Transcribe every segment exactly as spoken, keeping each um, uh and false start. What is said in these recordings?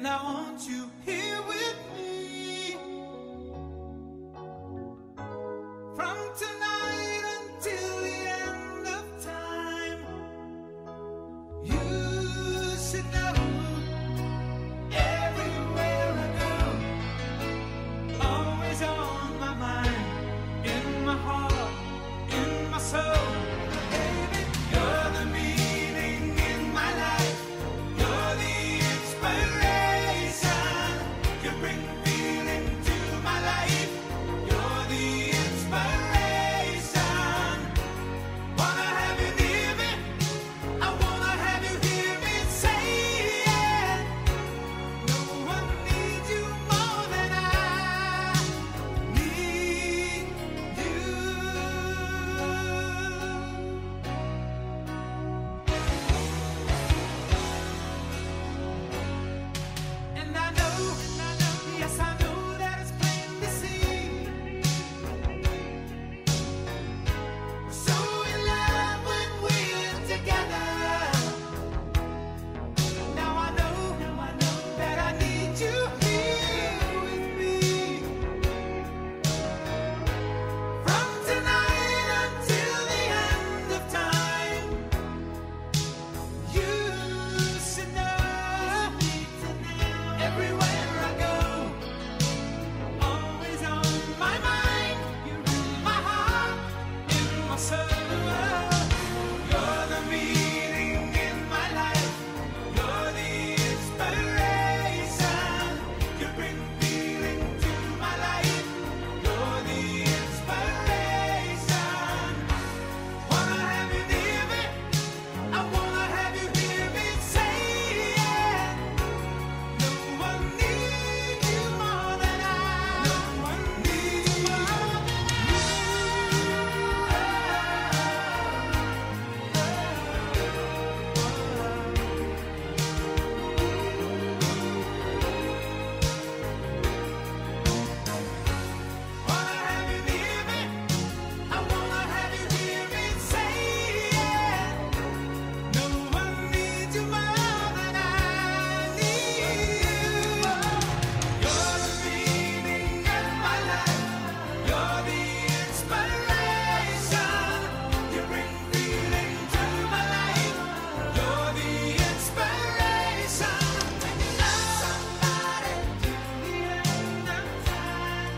And I want you here with me from tonight until the end of time. You should know everywhere I go, always on my mind, in my heart, in my soul. Baby, you're the meaning in my life. You're the inspiration. You bring feeling to my life. You're the inspiration. Wanna have you near me? I wanna have you hear me say it. No one needs you more than I need you. And I know, yes I know that it's plain to see. We're so in love when we're together. Now I know, that I need you here with me. From tonight until the end of time. You should know everywhere I go, always on my mind. You're in my heart, in my soul. You're the meaning in my life. You're the inspiration. You bring feeling to my life. You're the inspiration. Wanna have you near me? I wanna have you hear me say it. No one needs you more than I. No one needs you more than Wanna have you near me? I wanna have you hear me say it. No one needs you more than I need you. You're the meaning in my life. You're the inspiration. You bring feeling to my life. You're the inspiration. When you love somebody till the end of time.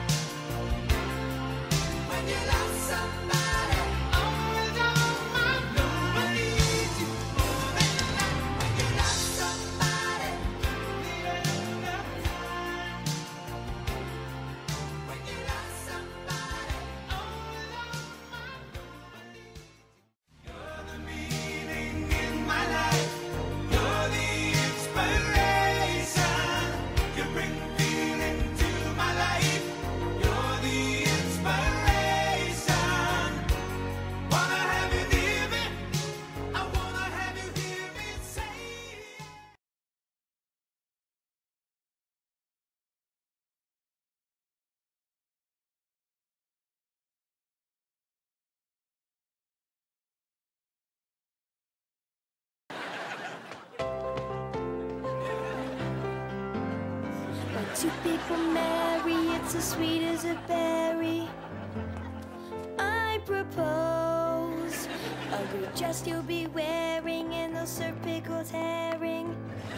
When you love somebody, always on my mind. No one needs you more than that. When you love somebody till the end of time. When you love somebody, always on my mind. You're the meaning in my life. You're the inspiration. You bring feeling to my life. You're the inspiration. Wanna have you near me? I wanna have you hear me say it. When two people marry, it's as sweet as a berry. I propose a good dress you'll be wearing and those serve pickled herring.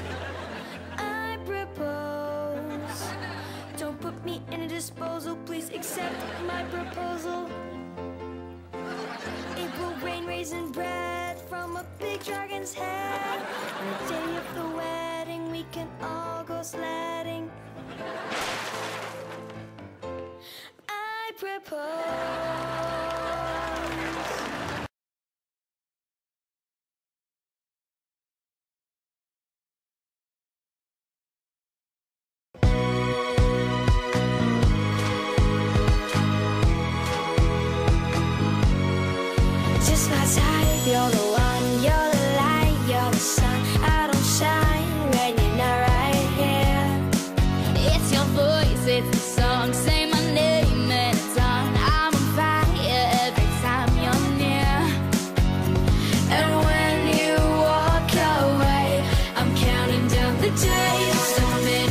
I propose. Don't put me in a disposal, please accept my proposal. It will rain raisin bread from a big dragon's head. On the day of the wedding, we can all go sledding. I propose. Just my type, you're the one, you're the light, you're the sun. I don't shine when you're not right here. It's your voice, it's the song, say my name and it's on. I'm on fire every time you're near. And when you walk away, I'm counting down the days. So many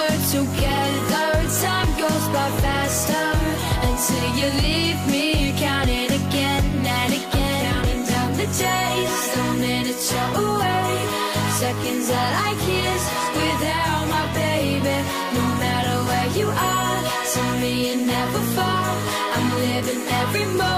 we're together, time goes by faster until you leave me, counting again and again, counting down the days, the minutes you're away, seconds that I kiss without my baby. No matter where you are, to me you never fall. I'm living every moment